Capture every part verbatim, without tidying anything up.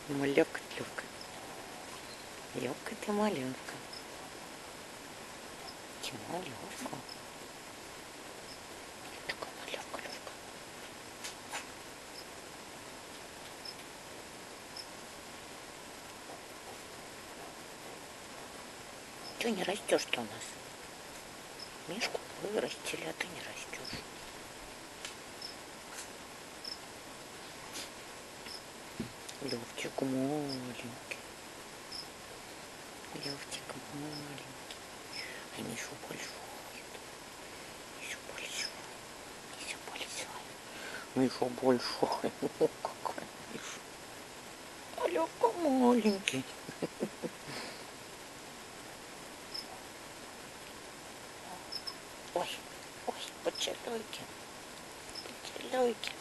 Малявка, Левка. Левка ты малявка. Ты малявка. Такая малявка, Левка. Чего не растешь-то у нас? Мишку вырастили, а ты не растешь. Левчик маленький. Левчик маленький. А Мишу большой. Еще большой. Еще большой. Миша большой. О, какой Миша. А Левка маленький. Ой, ой, поцелуйки. Поцелуйки.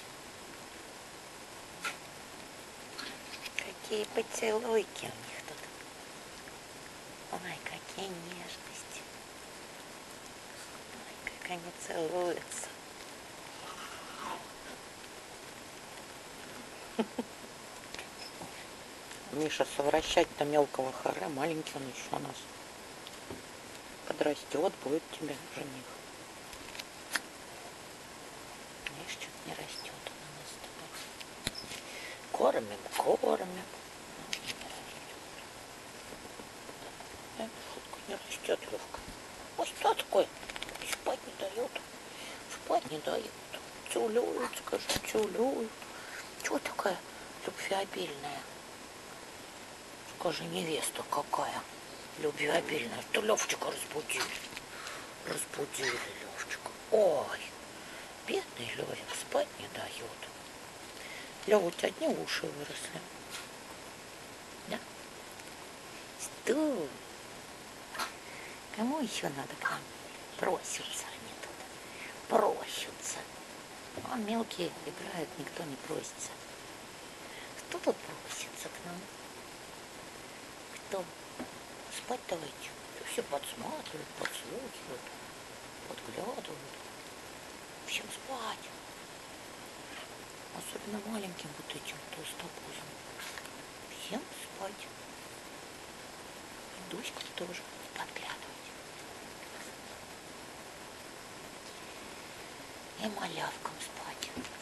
Какие поцелуйки у них тут. Ой, какие нежности. Ой, как они целуются. Миша совращать-то мелкого харе, маленький он еще у нас. Подрастет, будет тебе жених. Видишь, что-то не растет он у нас с тобой. Кормим, кормим. Шутка не растет, Левка. Ой, что такое? Спать не дает. Спать не дает. Тюлюют, скажи, тюлюют. Чего такая любвеобильная? Скажи, невеста какая любвеобильная. Что Левчика разбудили. Разбудили Левчика. Ой, бедный Левик, спать не дает. Лёва, у тебя одни уши выросли. Да? Стой. Кому еще надо к нам? Просятся они тут. Просятся. Вон мелкие играют, никто не просится. Кто тут просится к нам? Кто? Спать давайте. Все подсматривают, подслушивают, подглядывают. Всем спать. Особенно маленьким вот этим толстопузом. Всем спать. И Дуську тоже подглядывать. И малявкам спать.